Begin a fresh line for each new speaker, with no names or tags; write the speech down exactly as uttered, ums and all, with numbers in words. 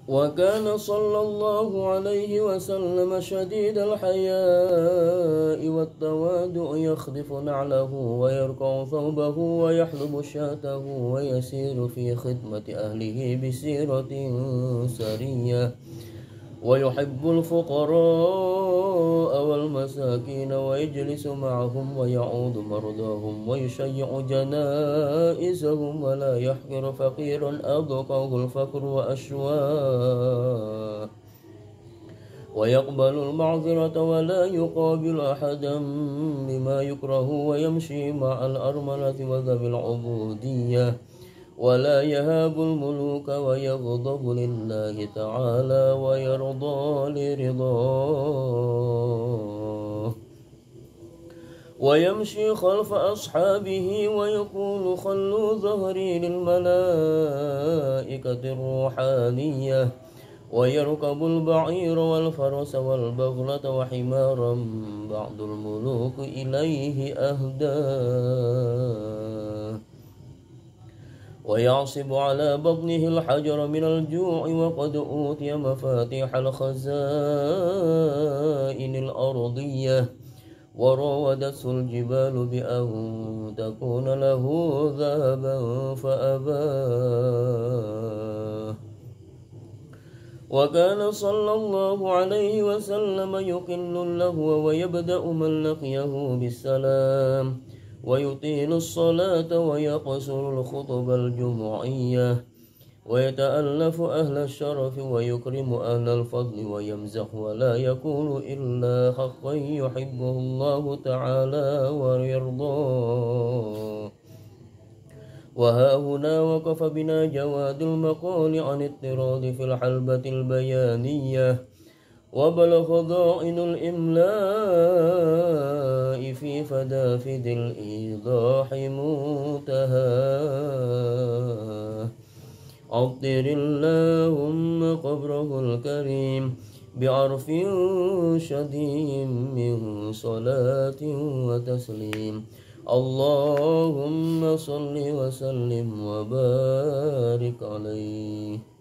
وكان صلى الله عليه وسلم شديد الحياء والتواضع، يخلف نعله ويرقع ثوبه ويحلب شاته ويسير في خدمة أهله بسيرة سرية، ويحب الفقراء والمساكين ويجلس معهم ويعود مرضاهم ويشيع جنائزهم، ولا يحقر فقيرا أضقه الفقر وأشواه، ويقبل المعذرة ولا يقابل أحدا بما يكره، ويمشي مع الأرملة وذوي العبودية، ولا يهاب الملوك ويغضب لله تعالى ويرضى لرضاه، ويمشي خلف أصحابه ويقول خلوا ظهري للملائكة الروحانية، ويركب البعير والفرس والبغلة وحمارا بعض الملوك إليه أهداه، ويعصب على بطنه الحجر من الجوع، وقد أوتي مفاتيح الخزائن الأرضية، وراودته الجبال بأن تكون له ذهبا فأباه. وكان صلى الله عليه وسلم يقل اللهو ويبدأ من لقيه بالسلام، ويطيل الصلاة ويقصر الخطب الجمعية، ويتألف أهل الشرف ويكرم أهل الفضل، ويمزح ولا يقول إلا حقا يحبه الله تعالى ويرضاه. وها هنا وقف بنا جواد المقال عن اضطراد في الحلبة البيانية، وبلغ ضائن الإملاء في فدافد الإيضاح منتهاه. عطر اللهم قبره الكريم بعرف شديد من صلاة وتسليم. اللهم صل وسلم وبارك عليه.